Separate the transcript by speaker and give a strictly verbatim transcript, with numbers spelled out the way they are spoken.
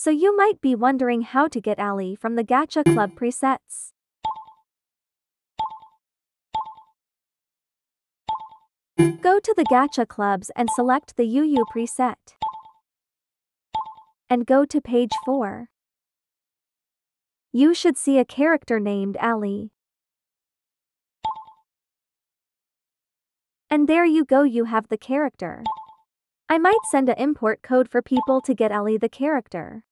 Speaker 1: So you might be wondering how to get Allie from the Gacha Club presets. Go to the Gacha Clubs and select the U U preset. And go to page four. You should see a character named Allie. And there you go, you have the character. I might send a import code for people to get Allie the character.